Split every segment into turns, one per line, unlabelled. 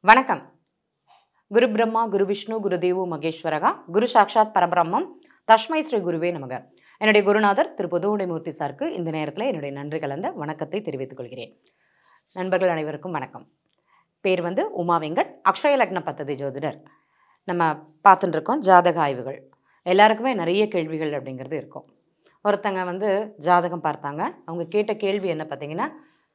வணக்கம். குரு பிரம்மா, குரு விஷ்ணு, குரு தேவோ மகேஸ்வரகா, குரு சாக்ஷாத் பரபிரம்மம், தஸ்மை ஸ்ரீ குருவே நமக. என்னுடைய குருநாதர் திரு புதுவுடைமூர்த்தி சாருக்கு இந்த நேரத்தில் என்னுடைய நன்றி கலந்த வணக்கத்தை தெரிவித்துக் கொள்கிறேன். நண்பர்கள் அனைவருக்கும் வணக்கம். பேர் உமா வெங்கட், அக்ஷய லக்ன பத்ததி ஜோதிடர். நம்ம பார்த்துட்டு இருக்கோம் ஜாதக ஆய்வுகள். எல்லாருக்குமே நிறைய கேள்விகள் அப்படிங்கிறது இருக்கும். ஒருத்தங்க ஜாதகம் பார்த்தாங்க. அவங்க கேட்ட கேள்வி என்ன பார்த்தீங்கன்னா,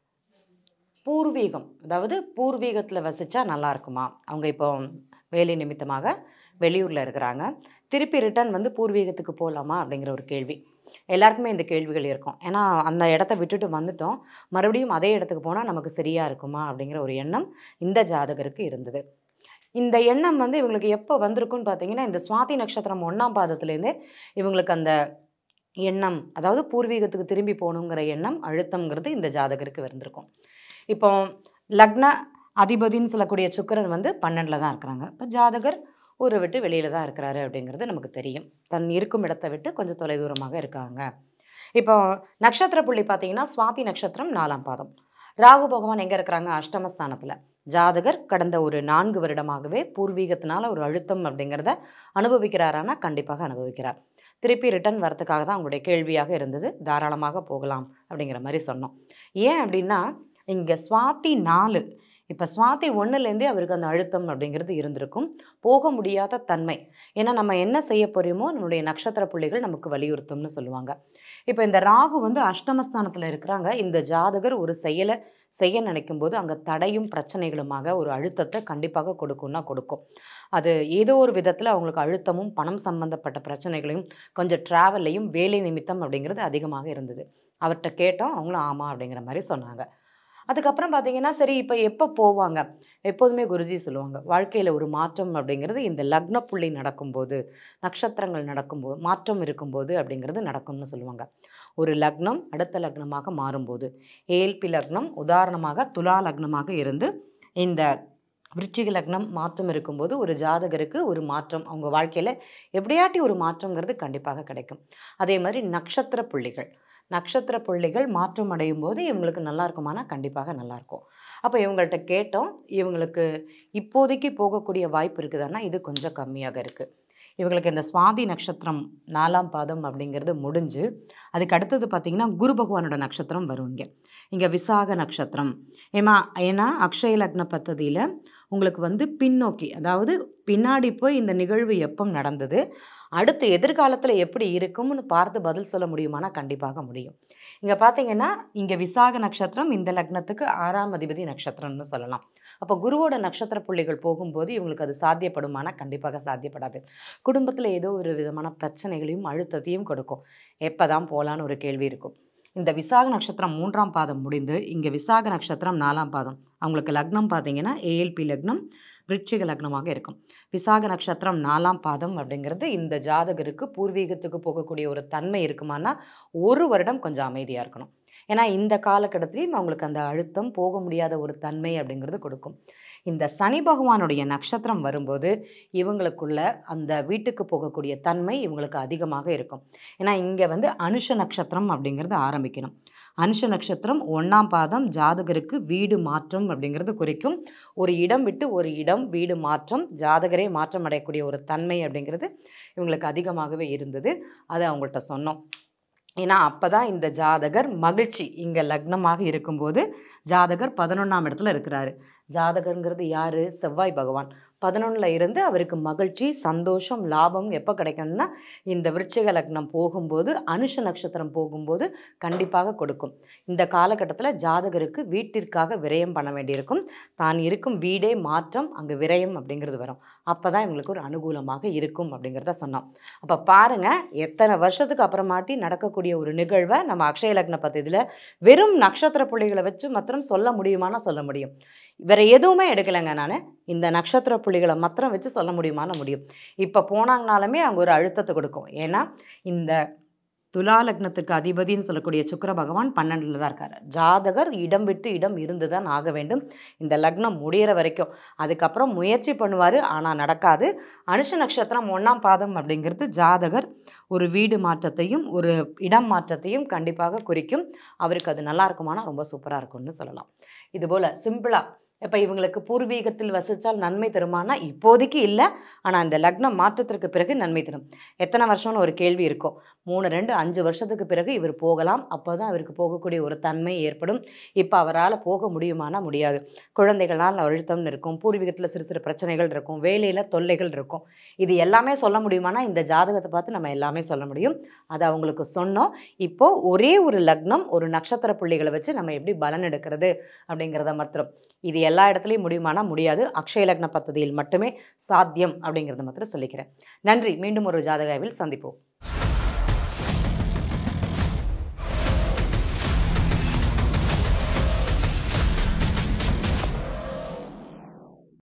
பூர்வீகம், அதாவது பூர்வீகத்தில் வசித்தா நல்லா இருக்குமா? அவங்க இப்போ வேலை நிமித்தமாக வெளியூரில் இருக்கிறாங்க. திருப்பி ரிட்டர்ன் பூர்வீகத்துக்கு போகலாமா அப்படிங்கிற ஒரு கேள்வி. எல்லாருக்குமே இந்த கேள்விகள் இருக்கும். ஏன்னா அந்த இடத்த விட்டுட்டு வந்துட்டோம், மறுபடியும் அதே இடத்துக்கு போனால் நமக்கு சரியாக இருக்குமா அப்படிங்கிற ஒரு எண்ணம் இந்த ஜாதகருக்கு இருந்தது. இந்த எண்ணம் இவங்களுக்கு எப்போ வந்திருக்குன்னு பார்த்தீங்கன்னா, இந்த சுவாதி நட்சத்திரம் 1ஆம் பாதத்துலேருந்தே இவங்களுக்கு அந்த எண்ணம், அதாவது பூர்வீகத்துக்கு திரும்பி போகணுங்கிற எண்ணம், அழுத்தம்ங்கிறது இந்த ஜாதகருக்கு வந்திருக்கும். இப்போ லக்ன அதிபதின்னு சொல்லக்கூடிய சுக்கிரன் 12ல் தான் இருக்கிறாங்க. இப்போ ஜாதகர் ஊரை விட்டு வெளியில் தான் இருக்கிறாரு அப்படிங்கிறது நமக்கு தெரியும். தன் இருக்கும் இடத்தை விட்டு கொஞ்சம் தொலைதூரமாக இருக்காங்க. இப்போ நட்சத்திர புள்ளி பார்த்தீங்கன்னா, சுவாதி நட்சத்திரம் 4ஆம் பாதம். ராகு பகவான் எங்கே இருக்கிறாங்க? அஷ்டமஸ்தானத்தில். ஜாதகர் கடந்த ஒரு 4 வருடமாகவே பூர்வீகத்தினால ஒரு அழுத்தம் அப்படிங்கிறத அனுபவிக்கிறாரானா கண்டிப்பாக அனுபவிக்கிறார். திருப்பி ரிட்டர்ன் வரத்துக்காக தான் அவங்களுடைய கேள்வியாக இருந்தது. தாராளமாக போகலாம் அப்படிங்கிற மாதிரி சொன்னோம். ஏன் அப்படின்னா, இங்கே சுவாதி 4, இப்போ சுவாதி 1லேருந்தே அவருக்கு அந்த அழுத்தம் அப்படிங்கிறது இருந்திருக்கும். போக முடியாத தன்மை. ஏன்னா நம்ம என்ன செய்ய போகிறோமோ நம்மளுடைய நட்சத்திர புள்ளிகள் நமக்கு வலியுறுத்தும்னு சொல்லுவாங்க. இப்போ இந்த ராகு அஷ்டமஸ்தானத்தில் இருக்கிறாங்க. இந்த ஜாதகர் ஒரு செயலை செய்ய நினைக்கும் போது அங்கே தடையும் பிரச்சனைகளுமாக ஒரு அழுத்தத்தை கண்டிப்பாக கொடுக்கும்னா கொடுக்கும். அது ஏதோ ஒரு விதத்தில் அவங்களுக்கு அழுத்தமும் பணம் சம்பந்தப்பட்ட பிரச்சனைகளையும் கொஞ்சம் ட்ராவல்லையும் வேலை நிமித்தம் அப்படிங்கிறது அதிகமாக இருந்தது. அவர்கிட்ட கேட்டோம், அவங்களும் ஆமாம் அப்படிங்கிற மாதிரி சொன்னாங்க. அதுக்கப்புறம் பார்த்தீங்கன்னா, சரி இப்போ எப்போ போவாங்க? எப்போதுமே குருஜி சொல்லுவாங்க, வாழ்க்கையில் ஒரு மாற்றம் அப்படிங்கிறது இந்த லக்ன புள்ளி நடக்கும்போது, நட்சத்திரங்கள் நடக்கும்போது, மாற்றம் இருக்கும்போது அப்படிங்கிறது நடக்கும்னு சொல்லுவாங்க. ஒரு லக்னம் அடுத்த லக்னமாக மாறும்போது, ஏஎல்பி லக்னம் உதாரணமாக துலா லக்னமாக இருந்து இந்த விருச்சிக லக்னம் மாற்றம் இருக்கும்போது ஒரு ஜாதகருக்கு ஒரு மாற்றம் அவங்க வாழ்க்கையில் எப்படியாட்டி ஒரு மாற்றங்கிறது கண்டிப்பாக கிடைக்கும். அதே மாதிரி நட்சத்திர புள்ளிகள் மாற்றம் அடையும் போது இவங்களுக்கு நல்லா இருக்குமானா கண்டிப்பாக நல்லாயிருக்கும். அப்போ இவங்கள்ட்ட கேட்டோம், இவங்களுக்கு இப்போதைக்கு போகக்கூடிய வாய்ப்பு இருக்குதுன்னா இது கொஞ்சம் கம்மியாக இருக்குது. இவங்களுக்கு இந்த சுவாதி நட்சத்திரம் 4ஆம் பாதம் அப்படிங்கிறது முடிஞ்சு அதுக்கு அடுத்தது பார்த்திங்கன்னா குரு பகவானோட நட்சத்திரம் வரும். இங்கே விசாக நட்சத்திரம். ஏன்னா அக்ஷய லக்ன பத்ததியில் உங்களுக்கு பின்னோக்கி, அதாவது பின்னாடி போய் இந்த நிகழ்வு எப்போ நடந்தது, அடுத்து எதிர்காலத்தில் எப்படி இருக்கும்னு பார்த்து பதில் சொல்ல முடியுமானா கண்டிப்பாக முடியும். இங்கே பார்த்தீங்கன்னா, இங்கே விசாக நட்சத்திரம் இந்த லக்னத்துக்கு 6ஆம் அதிபதி நட்சத்திரம்னு சொல்லலாம். அப்போ குருவோட நட்சத்திர புள்ளிகள் போகும்போது இவங்களுக்கு அது சாத்தியப்படுமானா கண்டிப்பாக சாத்தியப்படாது. குடும்பத்தில் ஏதோ ஒரு விதமான பிரச்சனைகளையும் அழுத்தத்தையும் கொடுக்கும். எப்போ தான் போகலான்னு ஒரு கேள்வி இருக்கும். இந்த விசாக நட்சத்திரம் 3ஆம் பாதம் முடிந்து இங்கே விசாக நட்சத்திரம் 4ஆம் பாதம் அவங்களுக்கு லக்னம் பார்த்தீங்கன்னா ஏஎல்பி லக்னம் விருச்சிக லக்னமாக இருக்கும். விசாக நட்சத்திரம் 4ஆம் பாதம் அப்படிங்கிறது இந்த ஜாதகருக்கு பூர்வீகத்துக்கு போகக்கூடிய ஒரு தன்மை இருக்குமானா 1 வருடம் கொஞ்சம் அமைதியாக இருக்கணும். ஏன்னா இந்த காலகட்டத்திலையும் அவங்களுக்கு அந்த அழுத்தம் போக முடியாத ஒரு தன்மை அப்படிங்கிறது கொடுக்கும். இந்த சனி பகவானுடைய நட்சத்திரம் வரும்போது இவங்களுக்குள்ள அந்த வீட்டுக்கு போகக்கூடிய தன்மை இவங்களுக்கு அதிகமாக இருக்கும். ஏன்னா இங்கே அனுஷ நட்சத்திரம் அப்படிங்கிறது ஆரம்பிக்கணும். அனுஷ நட்சத்திரம் 1ஆம் பாதம் ஜாதகருக்கு வீடு மாற்றம் அப்படிங்கிறது குறிக்கும். ஒரு இடம் விட்டு ஒரு இடம் வீடு மாற்றம், ஜாதகரே மாற்றம் அடையக்கூடிய ஒரு தன்மை அப்படிங்கிறது இவங்களுக்கு அதிகமாகவே இருந்தது. அதை அவங்கள்ட்ட சொன்னோம். ஏன்னா அப்போ தான் இந்த ஜாதகர் மகிழ்ச்சி, இங்கே லக்னமாக இருக்கும்போது ஜாதகர் 11ஆம் இடத்துல இருக்கிறாரு. ஜாதகருங்கிறது யார்? செவ்வாய் பகவான். 11ல் இருந்து அவருக்கு மகிழ்ச்சி, சந்தோஷம், லாபம் எப்போ கிடைக்கணும்னா இந்த விருச்சிக லக்னம் போகும்போது, அனுஷ நட்சத்திரம் போகும்போது கண்டிப்பாக கொடுக்கும். இந்த காலகட்டத்தில் ஜாதகருக்கு வீட்டிற்காக விரயம் பண்ண வேண்டியிருக்கும். தான் இருக்கும் வீடே மாற்றம், அங்கே விரயம் அப்படிங்கிறது வரும். அப்போ தான் இவங்களுக்கு ஒரு அனுகூலமாக இருக்கும் அப்படிங்கிறத சொன்னோம். அப்போ பாருங்கள், எத்தனை வருஷத்துக்கு அப்புறமாட்டி நடக்கக்கூடிய ஒரு நிகழ்வை நம்ம அக்ஷய லக்ன பத்ததியில் வெறும் நட்சத்திர புள்ளிகளை வச்சு மாத்திரம் சொல்ல முடியுமானா சொல்ல முடியும். வேற எதுவுமே எடுக்கலைங்க. நான் இந்த நட்சத்திர புள்ளிகளை மாத்திரம் வச்சு சொல்ல முடியுமானா முடியும். இப்போ போனாங்கனாலுமே அங்கே ஒரு அழுத்தத்தை கொடுக்கும். ஏன்னா இந்த துலா லக்னத்துக்கு அதிபதினு சொல்லக்கூடிய சுக்கிர பகவான் 12ல் தான் இருக்கார். ஜாதகர் இடம் விட்டு இடம் இருந்து தான் ஆக வேண்டும் இந்த லக்னம் முடிகிற வரைக்கும். அதுக்கப்புறம் முயற்சி பண்ணுவார், ஆனால் நடக்காது. அனுஷ நட்சத்திரம் 1ஆம் பாதம் அப்படிங்கிறது ஜாதகர் ஒரு வீடு மாற்றத்தையும் ஒரு இடம் மாற்றத்தையும் கண்டிப்பாக குறிக்கும். அவருக்கு அது நல்லா இருக்குமானா ரொம்ப சூப்பராக இருக்கும்னு சொல்லலாம். இதுபோல் சிம்பிளாக இப்ப இவங்களுக்கு பூர்வீகத்தில் வசிச்சால் நன்மை தருமானா, இப்போதைக்கு இல்ல. ஆனா இந்த லக்னம் மாற்றத்திற்கு பிறகு நன்மை தரும். எத்தன வருஷம்னு ஒரு கேள்வி இருக்கும். 3, 2, 5 வருஷத்துக்கு பிறகு இவர் போகலாம். அப்பதான் அவருக்கு போகக்கூடிய ஒரு தன்மை ஏற்படும். இப்ப அவரால போக முடியுமானா முடியாது. குழந்தைகளால் அழுத்தம்னு இருக்கும். பூர்வீகத்துல சிறு சிறு பிரச்சனைகள் இருக்கும். வேலையில தொல்லைகள் இருக்கும். இது எல்லாமே சொல்ல முடியுமானா, இந்த ஜாதகத்த பார்த்து நம்ம எல்லாமே சொல்ல முடியும். அத அவங்களுக்கு சொன்னோம். இப்போ ஒரே ஒரு லக்னம், ஒரு நட்சத்திர புள்ளிகள வச்சு நம்ம எப்படி பலன் எடுக்கிறது அப்படிங்கிறத மாத்திரம். இது எல்லா இடத்துலயும் முடியுமானா முடியாது. அக்ஷய லக்ன பத்ததியில் மட்டுமே சாத்தியம் அப்படிங்கிறத மாத்திரம் சொல்லிக்கிறேன். நன்றி. மீண்டும் ஒரு ஜாதக ஆய்வில் சந்திப்போம்.